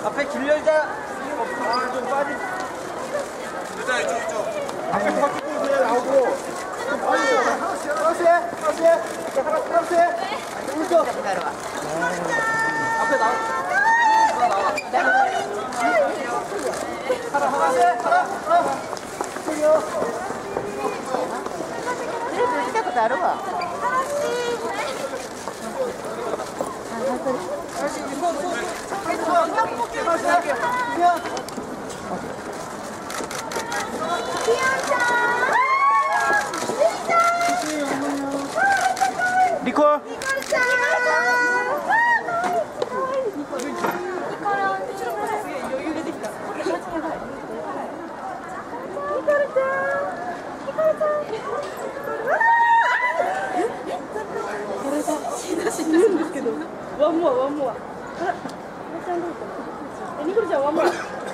앞에 길 열자. 아, 좀 빠지. 여자 이쪽. 앞에 바퀴 그냥 나오고. 좀 빠지죠. 하나씩. 오른쪽. 앞에 나와. 하나. 저기요. 見たことあるわ。 리콜. ワンモア。ニコルちゃんワンモア。